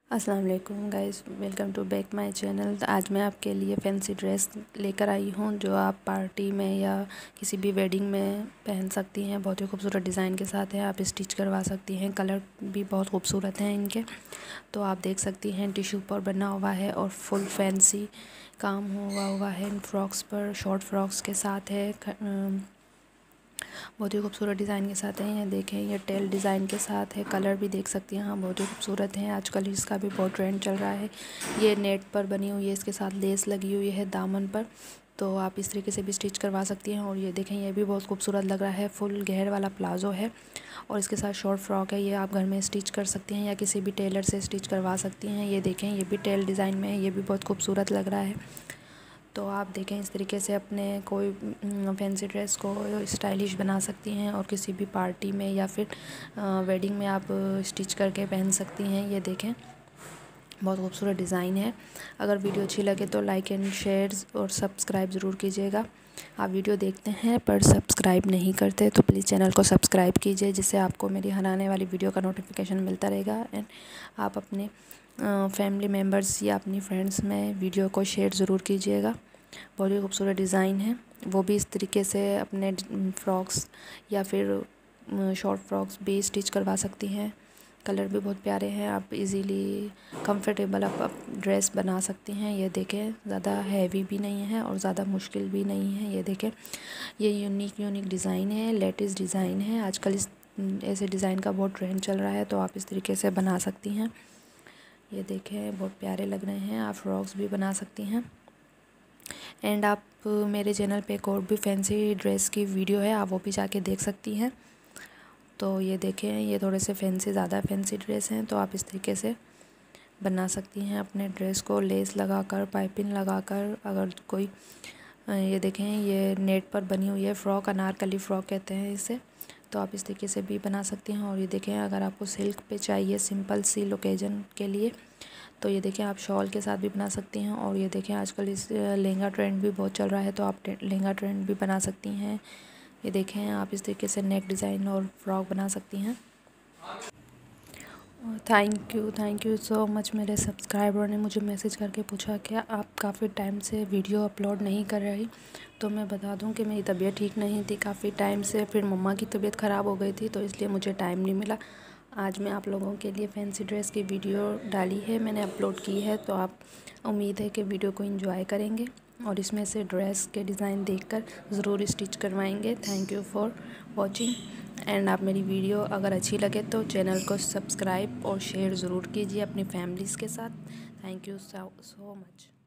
अस्सलाम वालेकुम guys, welcome to back my channel. आज मैं आपके लिए फैंसी ड्रेस लेकर आई हूँ जो आप पार्टी में या किसी भी वेडिंग में पहन सकती हैं। बहुत ही खूबसूरत डिज़ाइन के साथ है, आप स्टिच करवा सकती हैं। कलर भी बहुत खूबसूरत हैं इनके, तो आप देख सकती हैं। टिश्यू पर बना हुआ है और फुल फैंसी काम हुआ है इन फ्रॉक्स पर। शॉर्ट फ्रॉक्स के साथ है, बहुत ही खूबसूरत डिज़ाइन के साथ है। ये देखें, ये टेल डिज़ाइन के साथ है। कलर भी देख सकती हैं, हाँ बहुत ही खूबसूरत है। आजकल इसका भी बहुत ट्रेंड चल रहा है। ये नेट पर बनी हुई है, इसके साथ लेस लगी हुई है दामन पर, तो आप इस तरीके से भी स्टिच करवा सकती हैं। और ये देखें, ये भी बहुत खूबसूरत लग रहा है। फुल घेर वाला प्लाजो है और इसके साथ शॉर्ट फ्रॉक है। ये आप घर में स्टिच कर सकती हैं या किसी भी टेलर से स्टिच करवा सकती हैं। ये देखें, ये भी टेल डिज़ाइन में है, ये भी बहुत खूबसूरत लग रहा है। तो आप देखें, इस तरीके से अपने कोई फैंसी ड्रेस को स्टाइलिश बना सकती हैं और किसी भी पार्टी में या फिर वेडिंग में आप स्टिच करके पहन सकती हैं। ये देखें, बहुत खूबसूरत डिज़ाइन है। अगर वीडियो अच्छी लगे तो लाइक एंड शेयर और सब्सक्राइब ज़रूर कीजिएगा। आप वीडियो देखते हैं पर सब्सक्राइब नहीं करते तो प्लीज़ चैनल को सब्सक्राइब कीजिए, जिससे आपको मेरी हर आने वाली वीडियो का नोटिफिकेशन मिलता रहेगा। एंड आप अपने फैमिली मेम्बर्स या अपनी फ्रेंड्स में वीडियो को शेयर ज़रूर कीजिएगा। बहुत ही खूबसूरत डिज़ाइन है, वो भी इस तरीके से अपने फ्रॉक्स या फिर शॉर्ट फ्रॉक्स भी स्टिच करवा सकती हैं। कलर भी बहुत प्यारे हैं, आप इजीली कंफर्टेबल आप ड्रेस बना सकती हैं। ये देखें, ज़्यादा हैवी भी नहीं है और ज़्यादा मुश्किल भी नहीं है। ये देखें, ये यूनिक डिज़ाइन है, लेटेस्ट डिज़ाइन है। आजकल इस ऐसे डिज़ाइन का बहुत ट्रेंड चल रहा है, तो आप इस तरीके से बना सकती हैं। ये देखें, बहुत प्यारे लग रहे हैं। आप फ्रॉक्स भी बना सकती हैं। एंड आप मेरे चैनल पे एक और भी फैंसी ड्रेस की वीडियो है, आप वो भी जाके देख सकती हैं। तो ये देखें, ये थोड़े से ज़्यादा फैंसी ड्रेस हैं, तो आप इस तरीके से बना सकती हैं अपने ड्रेस को लेस लगाकर, पाइपिंग लगाकर। अगर कोई ये देखें, ये नेट पर बनी हुई है फ्रॉक, अनारकली फ़्रॉक कहते हैं इसे, तो आप इस तरीके से भी बना सकती हैं। और ये देखें, अगर आपको सिल्क पे चाहिए सिंपल सी ओकेजन के लिए, तो ये देखें, आप शॉल के साथ भी बना सकती हैं। और ये देखें, आजकल इस लहंगा ट्रेंड भी बहुत चल रहा है, तो आप लहंगा ट्रेंड भी बना सकती हैं। ये देखें, आप इस तरीके से नेक डिज़ाइन और फ्रॉक बना सकती हैं। Thank you so much. मेरे सब्सक्राइबर ने मुझे मैसेज करके पूछा कि आप काफ़ी टाइम से वीडियो अपलोड नहीं कर रही, तो मैं बता दूं कि मेरी तबीयत ठीक नहीं थी काफ़ी टाइम से, फिर मम्मा की तबीयत ख़राब हो गई थी, तो इसलिए मुझे टाइम नहीं मिला। आज मैं आप लोगों के लिए फैंसी ड्रेस की वीडियो डाली है, मैंने अपलोड की है, तो आप उम्मीद है कि वीडियो को एंजॉय करेंगे और इसमें से ड्रेस के डिज़ाइन देखकर ज़रूर स्टिच करवाएंगे। Thank you for watching. And आप मेरी वीडियो अगर अच्छी लगे तो चैनल को सब्सक्राइब और शेयर ज़रूर कीजिए अपनी फैमिलीज़ के साथ। Thank you so much.